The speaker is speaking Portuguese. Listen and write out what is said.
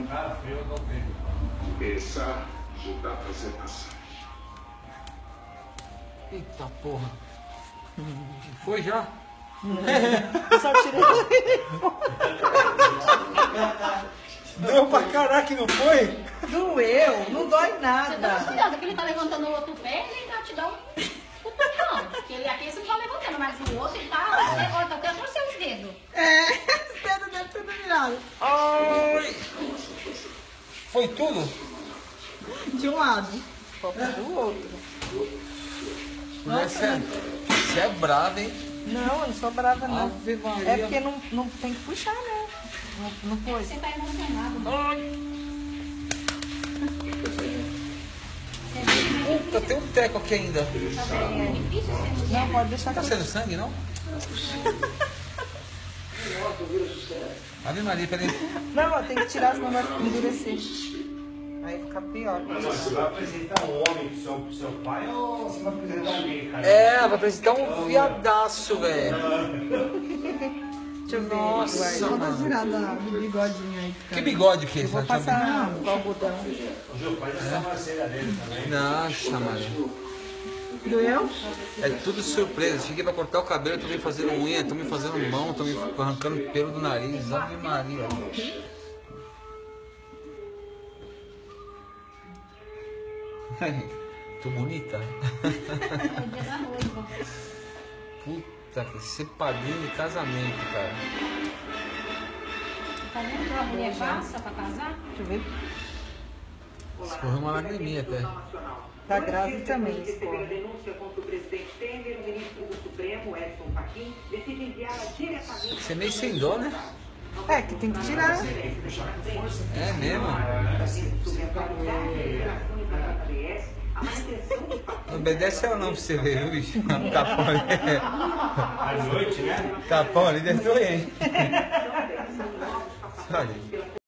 Essa ajuda a fazer passagem. Eita porra. Foi já? Eu só tirei o telefone. Deu pra caraca, não foi? Doeu, não dói Você tá nada. cuidado que ele tá levantando o outro pé, ele tá te dando um puxão. Porque ele aqui você não tá levantando, mas o outro ele tá. Olha, tá até torcendo os dedos. É, os dedos dele tudo virado. Ai. Foi tudo? De um lado. Falta do outro. Nossa, Você é brava, hein? não, eu não sou brava não. Ave Maria. É porque não tem que puxar, né? Não foi. Você tá emocionado. Puta, tem um teco aqui ainda. Tá bem, é difícil ser mulher. Não, pode deixar Tá aqui. saindo sangue, não? Ave Maria, peraí. Não, ó, tem que tirar, senão vai endurecer. Aí fica pior. Você vai apresentar um homem pro seu pai ou você vai apresentar alguém, cara? É, vai apresentar um viadaço, velho. Deixa eu ver. Nossa, Guarda. Vou dar mano. girada do bigodinho aí. Que bigode que é Eu esse? vou passar o algodão. O Gil, faz essa sobrancelha dele também. Nossa, mano. Doeu? É tudo surpresa. Cheguei pra cortar o cabelo, tô me fazendo unha, tô me fazendo mão, tô me arrancando pelo do nariz. Ave Maria. Tô bonita. É o dia da noiva. Puta que ser padrinho de casamento, cara. Tá vendo que a mulher passa pra casar? Deixa eu ver. Escorreu uma lagriminha até. Tá grávida também, Recebeu a escorre. denúncia contra o presidente Temer, o ministro do Supremo, Edson Fachin, decide enviá-la diretamente. Você é meio sem dó, né? É, que tem que tirar. É mesmo? Não obedece ela não pra você ver, viu, bicho? Capão ali. À noite, né? Capão ali deve doer, hein? Olha.